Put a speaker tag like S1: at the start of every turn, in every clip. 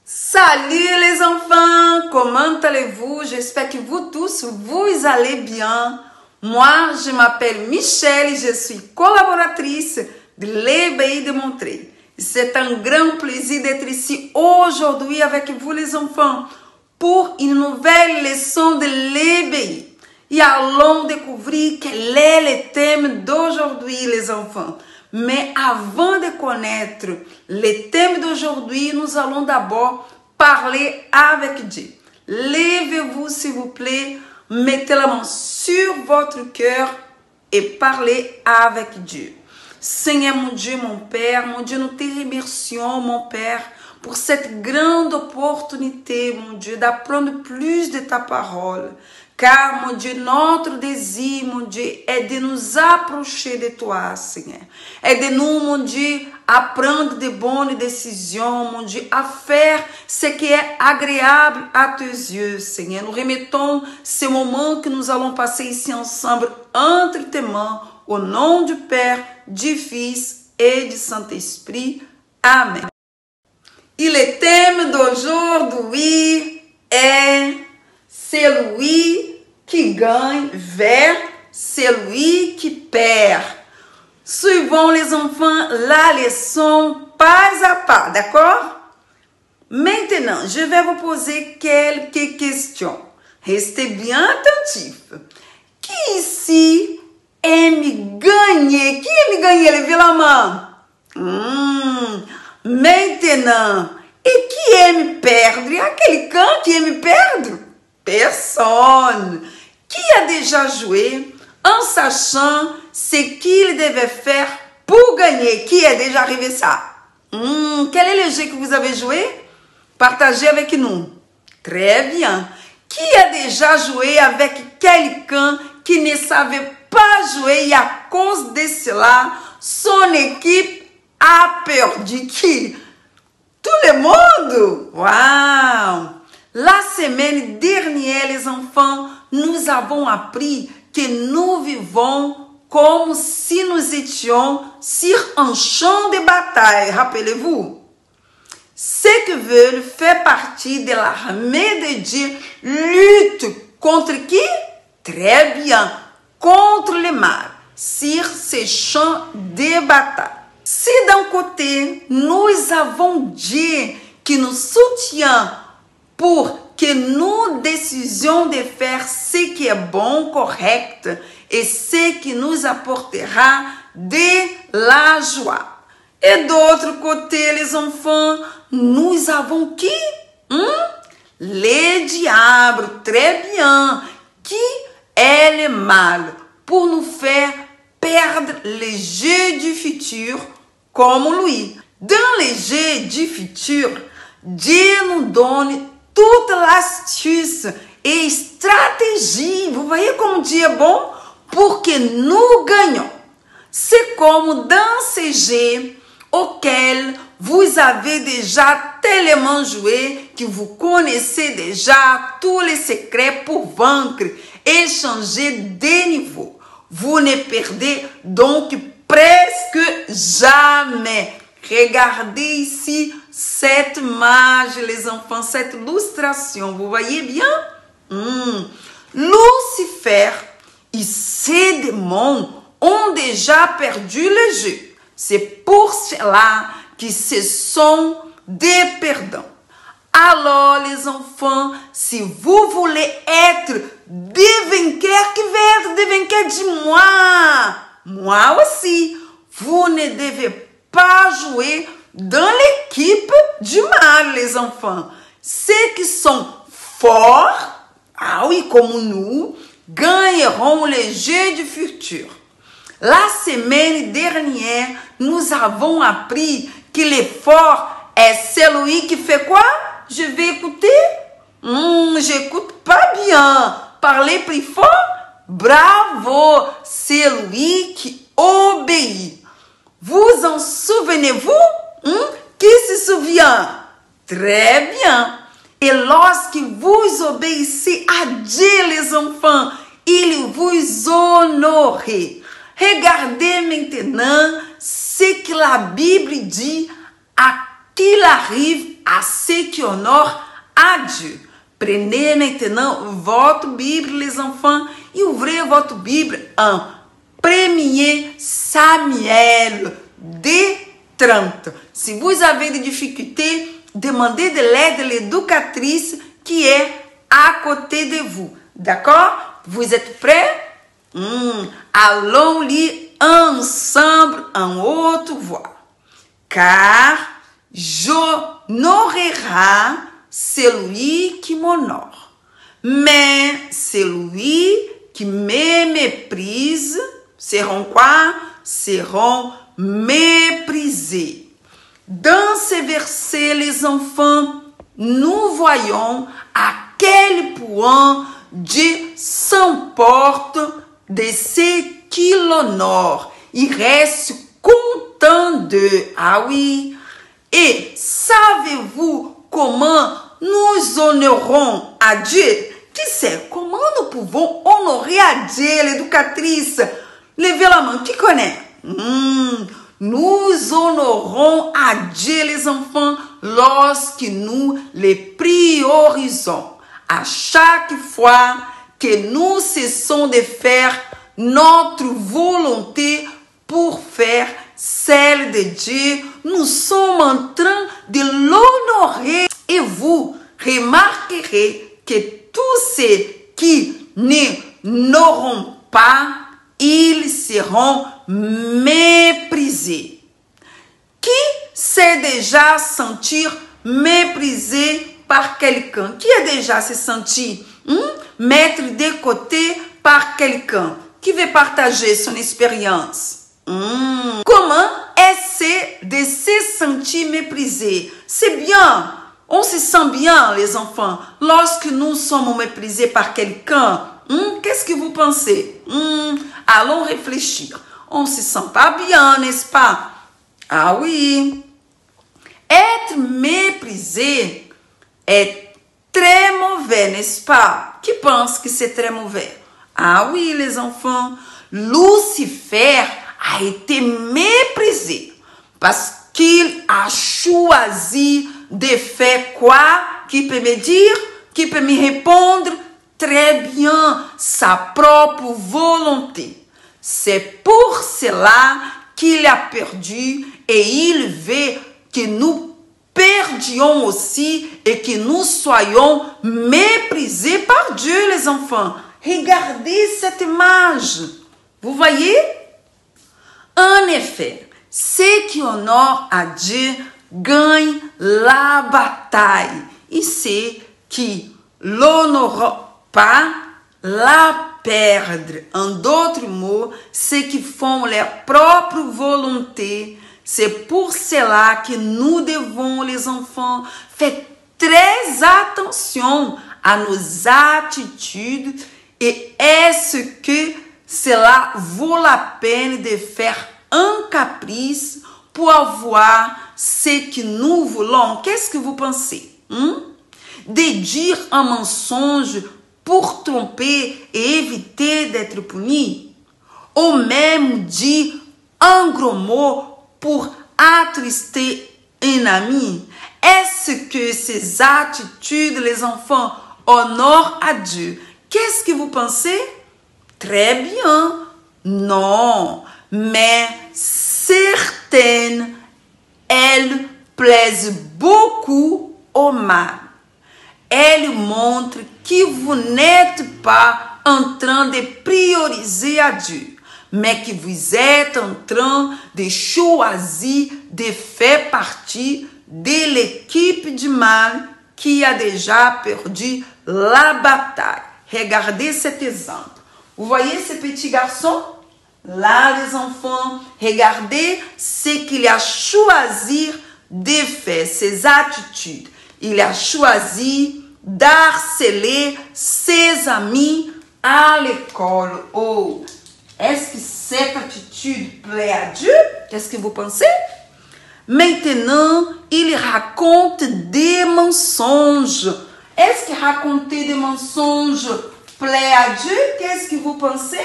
S1: Salut les enfants, comment allez-vous? J'espère que vous tous, vous allez bien. Moi, je m'appelle Michelle et je suis collaboratrice de l'EBI de Montreuil. C'est un grand plaisir d'être ici aujourd'hui avec vous les enfants pour une nouvelle leçon de l'EBI. Et allons découvrir quel est le thème d'aujourd'hui les enfants. Mais avant de connaître le thème d'aujourd'hui, nous allons d'abord parler avec Dieu. Levez-vous s'il vous plaît, mettez la main sur votre cœur et parlez avec Dieu. Seigneur mon Dieu, mon Père, nous te remercions, mon Père, pour cette grande opportunité, mon Dieu, d'apprendre plus de ta parole. Car, mon Dieu, notre désir, mon Dieu, est de nous approcher de toi, Seigneur. Aide-nous, mon Dieu, à prendre de bonnes décisions, mon Dieu, à faire ce qui est agréable à tes yeux, Seigneur. Nous remettons ce moment que nous allons passer ici ensemble entre tes mains, au nom du Père, du Fils et du Saint-Esprit. Amen. Et le thème d'aujourd'hui est celui qui gagne vers celui qui perd. Suivons les enfants la leçon pas à pas, d'accord? Maintenant, je vais vous poser quelques questions. Restez bien attentifs. Qui ici aime gagner? Qui aime gagner? Levez la main. Maintenant, et qui aime perdre? Il y a quelqu'un qui aime perdre? Personne. Qui a déjà joué en sachant ce qu'il devait faire pour gagner? Qui est déjà arrivé ça? Quel est le jeu que vous avez joué? Partagez avec nous. Très bien. Qui a déjà joué avec quelqu'un qui ne savait pas jouer et à cause de cela, son équipe a perdu? Qui? Tout le monde? Waouh! La semaine dernière, les enfants, nous avons appris que nous vivons comme si nous étions sur un champ de bataille. Rappelez-vous, ceux qui veulent faire partie de l'armée de Dieu luttent contre qui? Très bien, contre le mal, sur ces champs de bataille. Si d'un côté, nous avons Dieu qui nous soutient pour que nous décidions de faire ce qui est bon, correct et ce qui nous apportera de la joie. Et d'autre côté, les enfants, nous avons qui? Le diable, très bien, qui est le mal pour nous faire perdre les jeux du futur comme lui. Dans les jeux du futur, Dieu nous donne toute l'astuce et stratégie. Vous voyez comme Dieu est bon pour que nous gagnions. C'est comme dans ces jeux auxquels vous avez déjà tellement joué que vous connaissez déjà tous les secrets pour vaincre et changer de niveau. Vous ne perdez donc presque jamais. Regardez ici cette image, les enfants, cette illustration. Vous voyez bien? Lucifer et ses démons ont déjà perdu le jeu. C'est pour cela qu'ils se sont des perdants. Alors, les enfants, si vous voulez être des vainqueurs, qui veut être des vainqueurs, dis-moi. Moi aussi, vous ne devez pas jouer dans l'équipe du mal, les enfants. Ceux qui sont forts, ah oui, comme nous, gagneront les jeux du futur. La semaine dernière, nous avons appris que l'effort est celui qui fait quoi? Je vais écouter? J'écoute pas bien. Parlez plus fort? Bravo! C'est lui qui obéit. Vous en souvenez-vous? Qui se souvient? Très bien. Et lorsque vous obéissez à Dieu, les enfants, il vous honore. Regardez maintenant ce que la Bible dit à qu'il arrive à ce qui honore à Dieu. Prenez maintenant votre Bible, les enfants, et ouvrez votre Bible en 1er Samuel 2:30. Si vous avez des difficultés, demandez de l'aide de l'éducatrice qui est à côté de vous. D'accord? Vous êtes prêts? Allons lire ensemble en haute voix. Car j'honorerai celui qui m'honore, mais celui qui me méprise seront quoi? Seront méprisés. Dans ces versets, les enfants, nous voyons à quel point Dieu s'emporte de ceux qui l'honorent. Il reste content d'eux. Ah oui. Et savez-vous comment nous honorons à Dieu? Qui sait comment nous pouvons honorer à Dieu, l'éducatrice? Levez la main, qui connaît? Nous honorons à Dieu, les enfants, lorsque nous les priorisons. À chaque fois que nous cessons de faire notre volonté pour faire celle de Dieu, nous sommes en train de l'honorer. Et vous remarquerez que tous ceux qui n'auront pas, ils seront méprisés. Qui s'est déjà senti méprisé par quelqu'un? Qui a déjà se senti mettre de côté par quelqu'un? Qui veut partager son expérience? Comment est-ce de se sentir méprisé? C'est bien. On se sent bien, les enfants, lorsque nous sommes méprisés par quelqu'un. Qu'est-ce que vous pensez? Allons réfléchir. On ne se sent pas bien, n'est-ce pas? Ah oui. Être méprisé est très mauvais, n'est-ce pas? Qui pense que c'est très mauvais? Ah oui, les enfants. Lucifer a été méprisé parce qu'il a choisi de faire quoi? Qui peut me dire? Qui peut me répondre? Très bien, sa propre volonté. C'est pour cela qu'il a perdu et il veut que nous perdions aussi et que nous soyons méprisés par Dieu, les enfants. Regardez cette image. Vous voyez? En effet, ceux qui honorent à Dieu gagnent la bataille. Et ceux qui l'honorent pas la perdre. En d'autres mots, ceux qui font leur propre volonté. C'est pour cela que nous devons, les enfants, faire très attention à nos attitudes et est-ce que cela vaut la peine de faire un caprice pour avoir ce que nous voulons? Qu'est-ce que vous pensez? De dire un mensonge pour tromper et éviter d'être puni? Ou même dire un gros mot pour attrister un ami? Est-ce que ces attitudes, les enfants, honorent à Dieu? Qu'est-ce que vous pensez? Très bien. Non, mais certaines, elles plaisent beaucoup au mal. Elles montrent que vous n'êtes pas en train de prioriser à Dieu, mais que vous êtes en train de choisir de faire partie de l'équipe du mal qui a déjà perdu la bataille. Regardez cet exemple. Vous voyez ce petit garçon? Là, les enfants, regardez ce qu'il a choisi de faire, ses attitudes. Il a choisi d'harceler ses amis à l'école. Oh, est-ce que cette attitude plaît à Dieu? Qu'est-ce que vous pensez? Maintenant, il raconte des mensonges. Est-ce que raconter des mensonges plaît à Dieu? Qu'est-ce que vous pensez?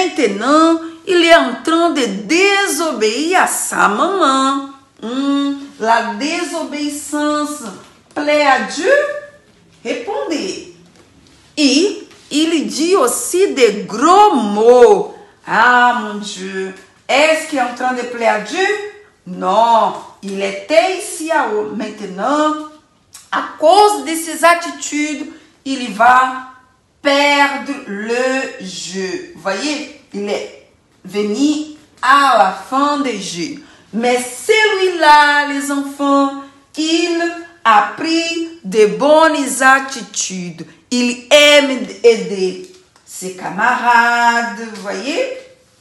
S1: Maintenant, il est en train de désobéir à sa maman. la désobéissance plaît à Dieu? Répondez. Et il dit aussi des gros mots. Ah mon Dieu, est-ce qu'il est en train de plaire à Dieu? Non, il était ici à haut. Maintenant, à cause de ses attitudes, il va perdre le jeu. Vous voyez, il est venu à la fin des jeux. Mais celui-là, les enfants, il a pris de bonnes attitudes. Il aime aider ses camarades, vous voyez.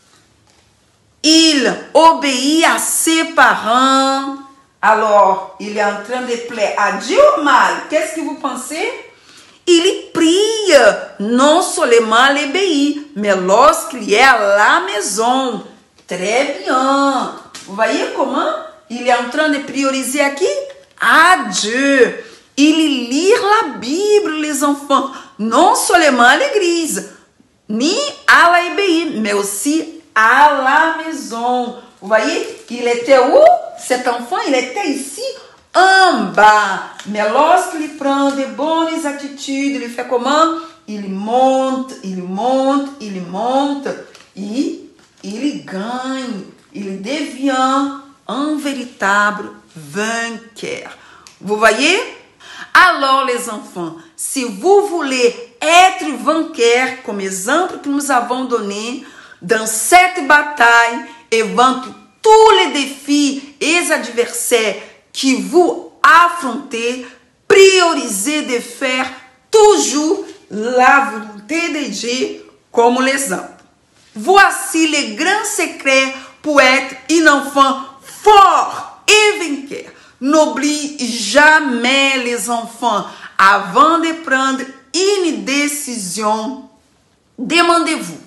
S1: Il obéit à ses parents. Alors, il est en train de plaire à Dieu ou mal? Qu'est-ce que vous pensez? Il prie, non seulement l'obéit, mais lorsqu'il est à la maison. Très bien. Vous voyez comment il est en train de prioriser à qui? À Dieu. Il lit la Bible, les enfants, non seulement à l'église, ni à l'obéir, mais aussi à la maison. Vous voyez, il était où? Cet enfant, il était ici en bas. Mais lorsqu'il prend de bonnes attitudes, il fait comment? Il monte, il monte, il monte. Et il gagne. Il devient un véritable vainqueur. Vous voyez? Alors les enfants, si vous voulez être vainqueur, comme exemple que nous avons donné, dans cette bataille et vaincre tous les défis et les adversaires qui vous affrontez, priorisez de faire toujours la volonté de Dieu comme l'exemple. Voici les grands secrets pour être un enfant fort et vainqueur. N'oublie jamais les enfants, avant de prendre une décision, demandez-vous,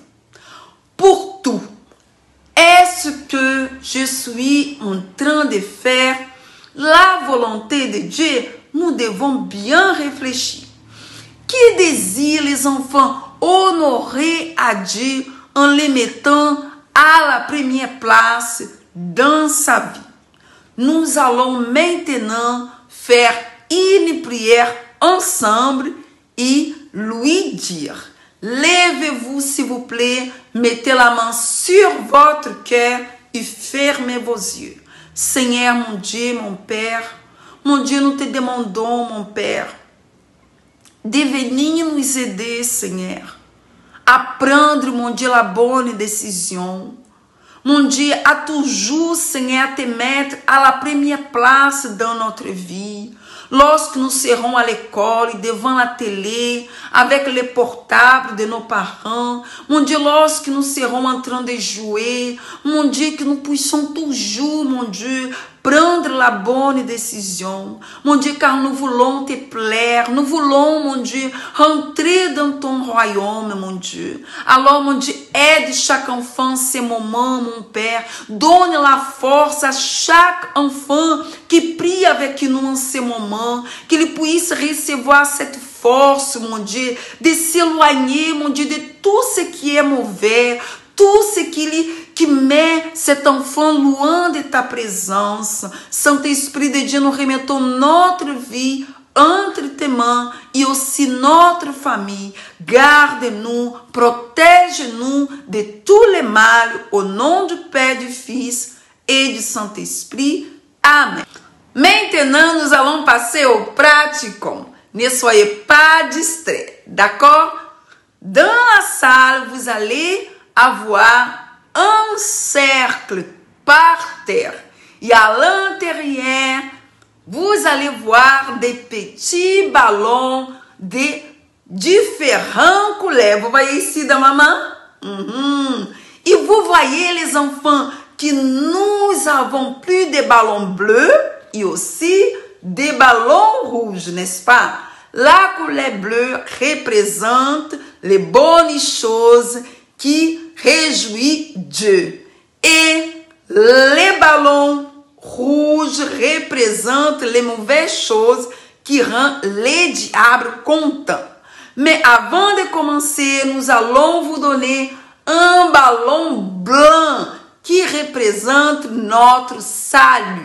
S1: pour tout, est-ce que je suis en train de faire la volonté de Dieu? Nous devons bien réfléchir. Qui désire les enfants honorer à Dieu en les mettant à la première place dans sa vie? Nous allons maintenant faire une prière ensemble et lui dire, levez-vous s'il vous plaît, mettez la main sur votre cœur et fermez vos yeux. Seigneur mon Dieu, mon Père, mon Dieu, nous te demandons, mon Père, de venir nous aider, Seigneur, à prendre, mon Dieu, la bonne décision. Mon Dieu, à toujours, Seigneur, te mettre à la première place dans notre vie. Lorsque nous serons à l'école, devant la télé, avec les portables de nos parents. Mon Dieu, lorsque nous serons en train de jouer. Mon Dieu, que nous puissions toujours, mon Dieu, prendre la bonne décision. Mon Dieu, car nous voulons te plaire. Nous voulons, mon Dieu, rentrer dans ton royaume, mon Dieu. Alors, mon Dieu, aide chaque enfant ces moments, mon Père. Donne la force à chaque enfant qui prie avec nous en ces moments. Qu'il puisse recevoir cette force, mon Dieu, de s'éloigner, mon Dieu, de tout ce qui est mauvais. Tout ce qui met cet enfant loin de ta présence. Saint-Esprit de Dieu, nous remettons notre vie entre tes mains et aussi notre famille. Garde-nous, protège-nous de tous les mal au nom du Père, du Fils et du Saint-Esprit. Amen. Maintenant, nous allons passer au pratiquant. Ne soyez pas distraits, d'accord? Dans la salle, vous allez avoir un cercle par terre. Et à l'intérieur, vous allez voir des petits ballons de différentes couleurs. Vous voyez ici dans ma main? Et vous voyez les enfants que nous avons plus de ballons bleus et aussi des ballons rouges, n'est-ce pas? La couleur bleue représente les bonnes choses qui réjouit Dieu. Et les ballons rouges représentent les mauvaises choses qui rendent les diables contents. Mais avant de commencer, nous allons vous donner un ballon blanc qui représente notre salut.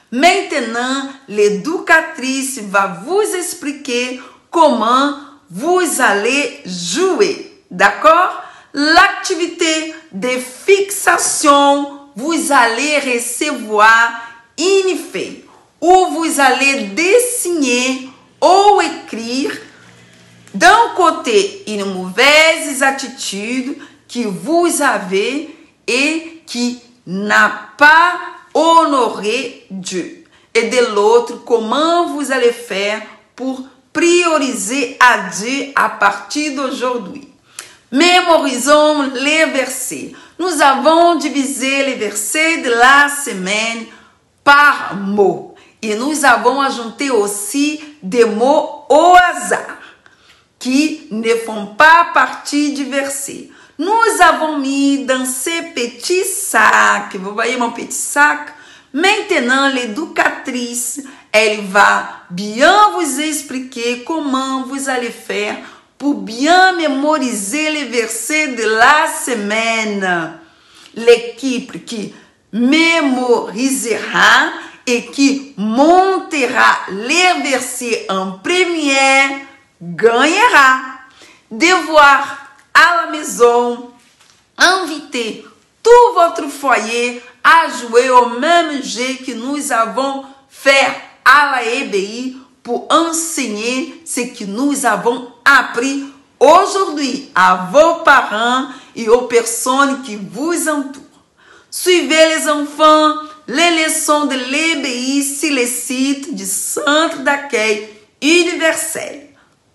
S1: Maintenant, l'éducatrice va vous expliquer comment vous allez jouer. D'accord? L'activité de fixation, vous allez recevoir une feuille où vous allez dessiner ou écrire d'un côté une mauvaise attitude que vous avez et qui n'a pas honoré Dieu. Et de l'autre, comment vous allez faire pour prioriser à Dieu à partir d'aujourd'hui. Mémorisons les versets. Nous avons divisé les versets de la semaine par mot. Et nous avons ajouté aussi des mots au hasard qui ne font pas partie du verset. Nous avons mis dans ces petits sacs, vous voyez mon petit sac? Maintenant, l'éducatrice, elle va bien vous expliquer comment vous allez faire pour bien mémoriser les versets de la semaine. L'équipe qui mémorisera et qui montera les versets en première gagnera. Devoir à la maison, inviter tout votre foyer à jouer au même jeu que nous avons fait à la EBI pour enseigner ce que nous avons appris aujourd'hui à vos parents et aux personnes qui vous entourent. Suivez les enfants, les leçons de l'EBI sur le site du Centre d'accueil universel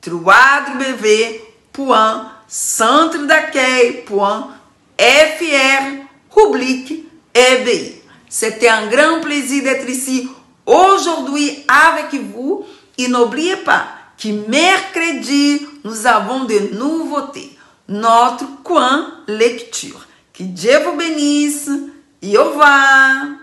S1: www.centredaccueil.fr/EBI. C'était un grand plaisir d'être ici aujourd'hui avec vous. Et n'oubliez pas que mercredi, nous avons des nouveautés. Notre coin lecture. Que Dieu vous bénisse et au revoir.